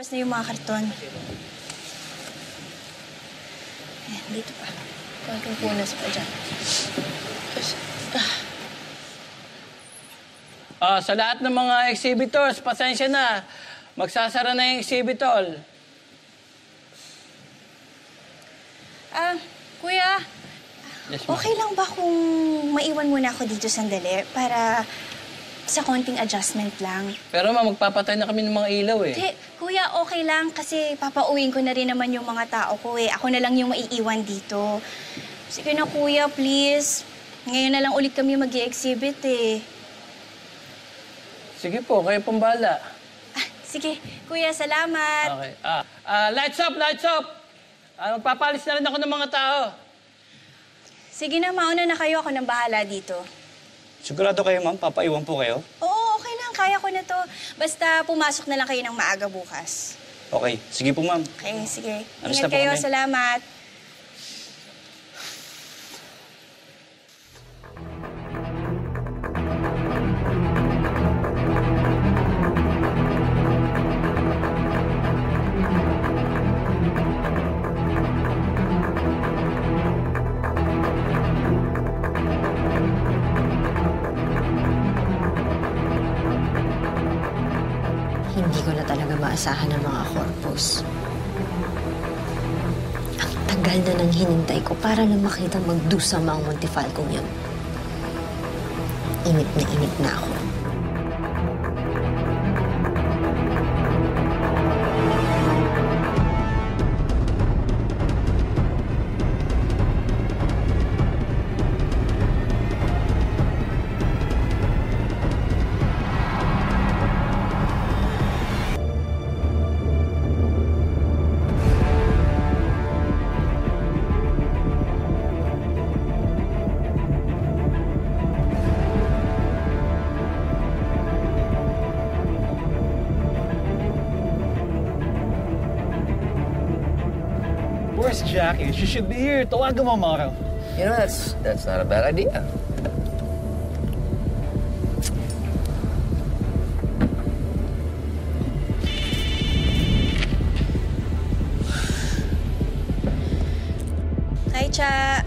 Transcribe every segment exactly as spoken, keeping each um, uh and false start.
Bas na yung mga karton. Ayan, dito pa. Konting punas pa dyan. Ah, sa lahat ng mga exhibitors, pasensya na. Magsasara na yung exhibitol. Ah, kuya. Yes, ma'am. Okay lang ba kung maiwan muna ako dito sandali para sa konting adjustment lang? Pero ma, magpapatay na kami ng mga ilaw eh. Hindi, kuya, okay lang kasi papauwiin ko na rin naman yung mga tao ko eh. Ako na lang yung maiiwan dito. Sige na, kuya, please. Ngayon na lang ulit kami mag-i-exhibit eh. Sige po, kayo pong bahala. Ah, sige, kuya, salamat. Okay. Ah, ah, lights up, lights up! Ah, magpapalis na rin ako ng mga tao. Sige na, mauna na kayo. Ako nang bahala dito. Sigurado kayo, ma'am? Papaiwan po kayo? Oo, okay lang. Kaya ko na to. Basta pumasok na lang kayo ng maaga bukas. Okay. Sige po, ma'am. Okay, sige. Alis Ingat na po kayo. kami. Salamat. Hindi ko na talaga maasahan ang mga korpos. Ang tagal na nang hinintay ko para lang makita magdusa ang mga Montefalcong yun. Inip na inip na ako. Where's Jackie? She should be here. Tawagan mo, Mara. You know, that's that's not a bad idea. Hi, Cha.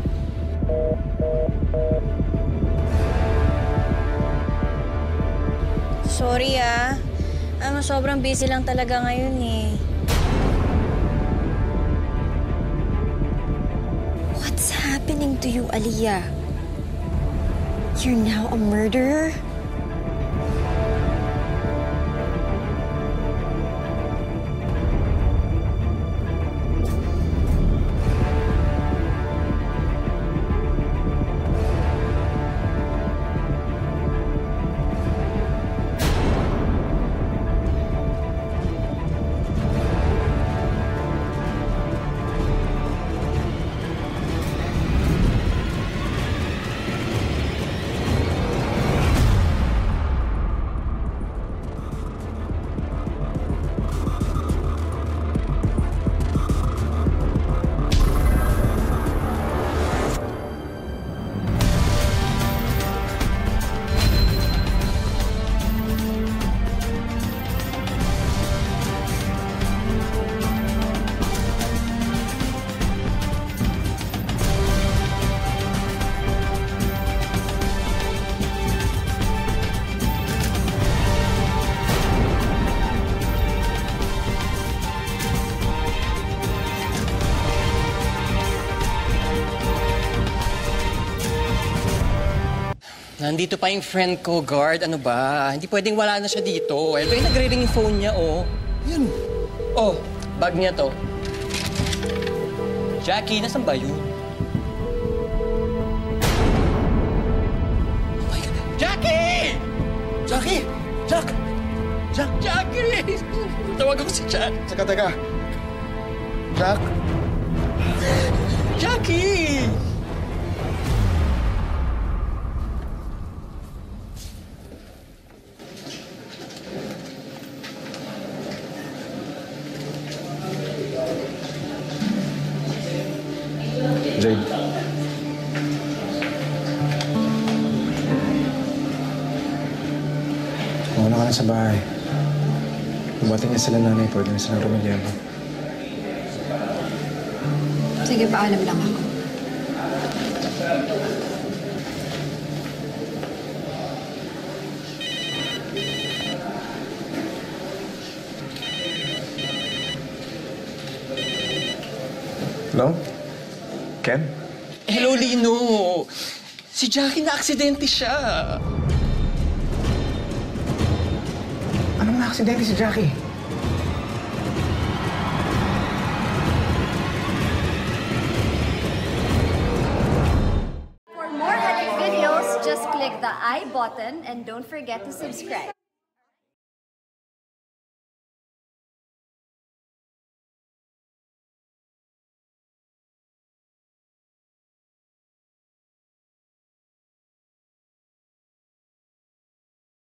Sorry, ah. Ano, sobrang busy lang talaga ngayon, eh. What's happening to you, Aliyah? You're now a murderer? Nandito pa yung friend ko, guard. Ano ba? Hindi pwedeng wala na siya dito. Eh, ba yung nagre-ring yung phone niya, oh. Yun. Oh, bag niya to. Jackie, nasan ba yun? Oh my God. Jackie! Jackie! Jack! Jack! Jackie! Tawag ako si Jack. Teka, teka. Jack? Jackie! Jade. Muna ka na sa bahay. Diba? dumating na sila nanay, pwede na silang rumilyabo. Sige, paalam lang ako. Hello? Ken? Hello, Lino. Si Jackie na-aksidente siya. Anong na-aksidente si Jackie? For more Hadid videos, just click the I button and don't forget to subscribe.